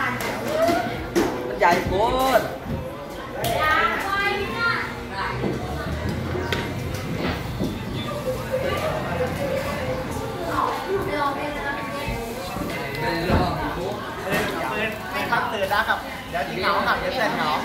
มันใหญ่โคตรไม่ครับตื่นนะครับเดี๋ยวที่เหงาครับเดี๋ยวเสร็จเหงา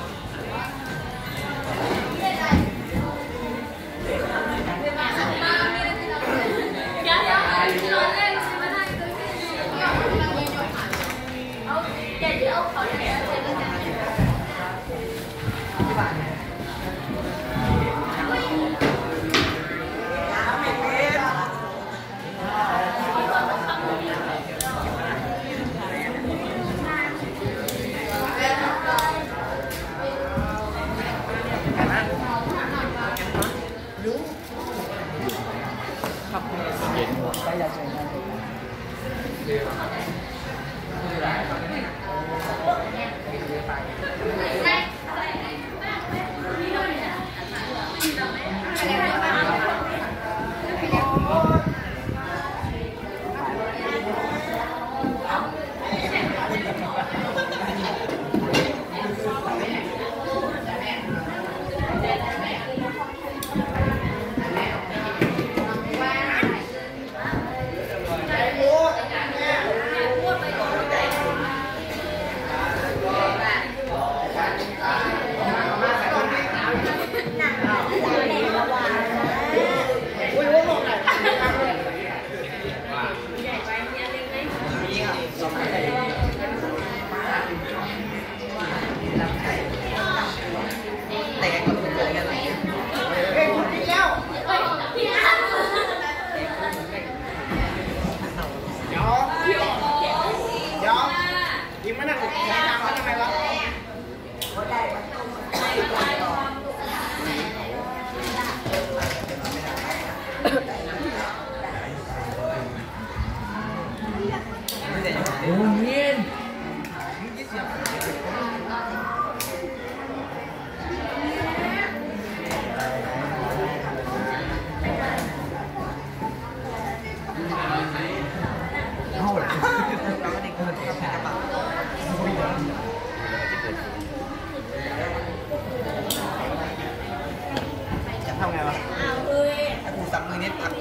ทำไงวะกูสั่งมือนิดอ่ะ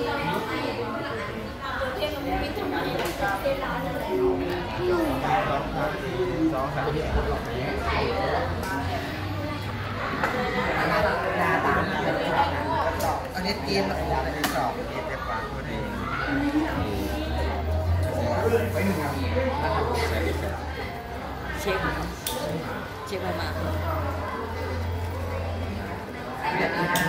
2 3อันนี้เกมอะไรที่สอบเกมเจ็บปากตัวนี้ไปหนึ่งครับเช็คมา